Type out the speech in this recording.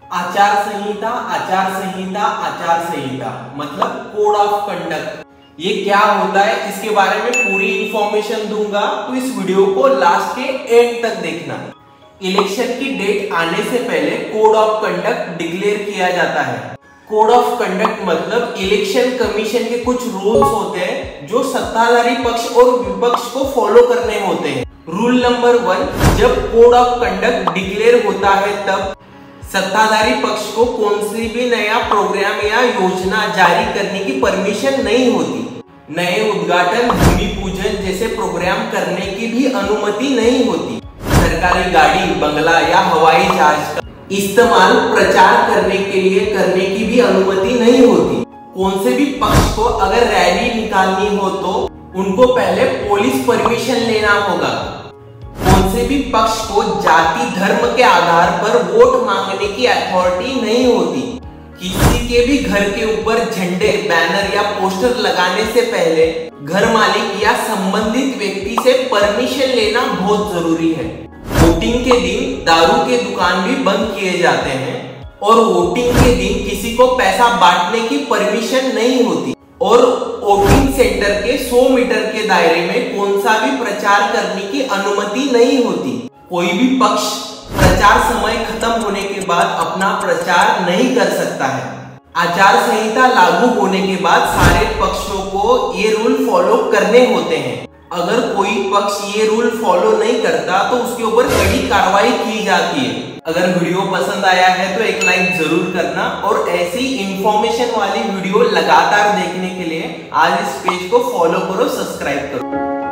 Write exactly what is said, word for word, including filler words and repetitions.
आचार संहिता, आचार संहिता, आचार संहिता मतलब कोड ऑफ कंडक्ट। ये क्या होता है इसके बारे में पूरी इंफॉर्मेशन दूंगा, तो इस वीडियो को लास्ट के एंड तक देखना। इलेक्शन की डेट आने से पहले कोड ऑफ कंडक्ट डिक्लेयर किया जाता है। कोड ऑफ कंडक्ट मतलब इलेक्शन कमीशन के कुछ रूल्स होते हैं जो सत्ताधारी पक्ष और विपक्ष को फॉलो करने होते हैं। रूल नंबर वन, जब कोड ऑफ कंडक्ट डिक्लेयर होता है तब सत्ताधारी पक्ष को कौन सी भी नया प्रोग्राम या योजना जारी करने की परमिशन नहीं होती। नए उद्घाटन, भूमि पूजन जैसे प्रोग्राम करने की भी अनुमति नहीं होती। सरकारी गाड़ी, बंगला या हवाई जहाज का इस्तेमाल प्रचार करने के लिए करने की भी अनुमति नहीं होती। कौन से भी पक्ष को अगर रैली निकालनी हो तो उनको पहले पुलिस परमिशन लेना होगा। कौन से भी पक्ष को जाति धर्म के आधार पर वोट मांगने की अथॉरिटी नहीं होती। किसी के भी घर के ऊपर झंडे, बैनर या पोस्टर लगाने से पहले घर मालिक या संबंधित व्यक्ति से परमिशन लेना बहुत जरूरी है। वोटिंग के दिन दारू के दुकान भी बंद किए जाते हैं और वोटिंग के दिन किसी को पैसा बांटने की परमिशन नहीं होती। और वोटिंग सेंटर के सौ मीटर के दायरे में कौन सा भी प्रचार करने की अनुमति नहीं होती। कोई भी पक्ष प्रचार समय खत्म होने के बाद अपना प्रचार नहीं कर सकता है। आचार संहिता लागू होने के बाद सारे पक्षों को ये रूल फॉलो करने होते हैं। अगर कोई पक्ष ये रूल फॉलो नहीं करता तो उसके ऊपर कड़ी कार्रवाई की जाती है। अगर वीडियो पसंद आया है तो एक लाइक जरूर करना और ऐसी इंफॉर्मेशन वाली वीडियो लगातार देखने के लिए आज इस पेज को फॉलो करो, सब्सक्राइब करो।